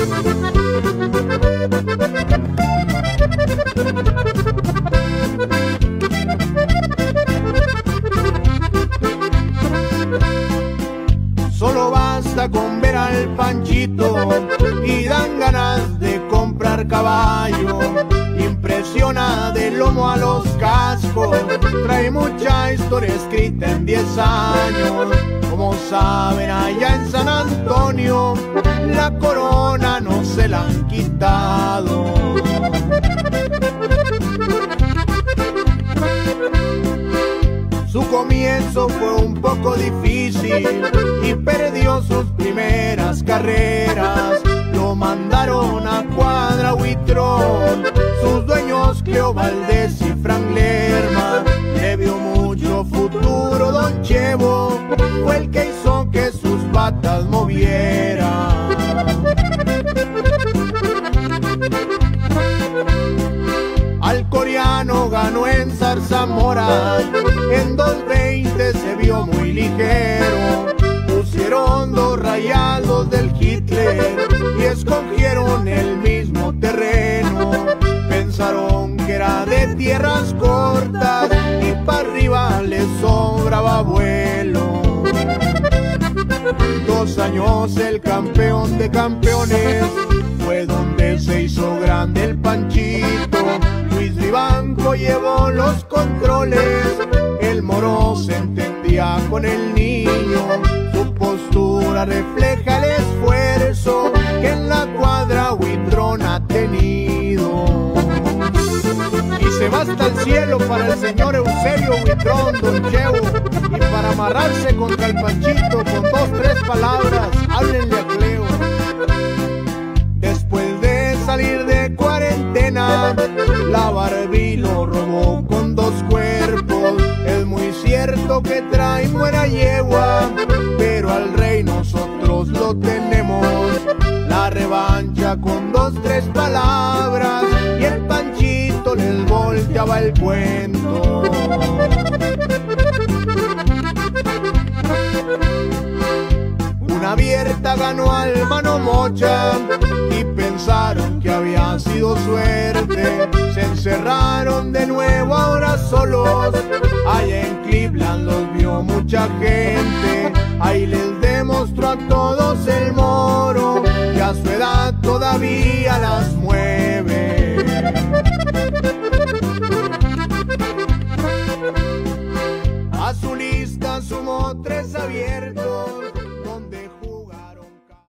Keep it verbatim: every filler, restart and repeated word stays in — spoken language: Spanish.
Solo basta con ver al Panchito y dan ganas de comprar caballo. Impresiona del lomo a los cascos, trae mucha historia escrita en diez años. Como saben, allá en San Antonio la corona no se la han quitado. Su comienzo fue un poco difícil y perdió sus primeras carreras. Lo mandaron a Cuadra Huitrón, sus dueños Cleo Valdés y Frank Lerma. Le vio mucho futuro don Chevo, fue el que hizo que sus patas movieran. Al coreano ganó en Zarzamora, en dos veinte se vio muy ligero. Pusieron dos rayados del Hitler y escogieron el mismo terreno. Pensaron que era de tierras cortas y para arriba les sobraba vuelo. Dos años el campeón de campeones, fue donde se hizo grande el Panchito. Luis Vivanco llevó los controles, el Moro se entendía con el niño. Su postura refleja el esfuerzo que en la Cuadra Huitrón ha tenido. Y se va hasta el cielo para el señor Eusebio Huitrón, don Chevo. Y para amarrarse contra el Panchito con dos, tres palabras, háblenle a Cleo. Después de salir de cuarentena, la Barbie lo robó con dos cuerpos. Es muy cierto que trae buena yegua, pero al rey nosotros lo tenemos. La revancha con dos, tres palabras y el Panchito les volteaba el cuento. Una abierta ganó al Mano Mocha y pensaron que había sido suerte. Se encerraron de nuevo ahora solos. Allá en Cleveland los vio mucha gente. Ahí les demostró a todos el Moro que a su edad todavía las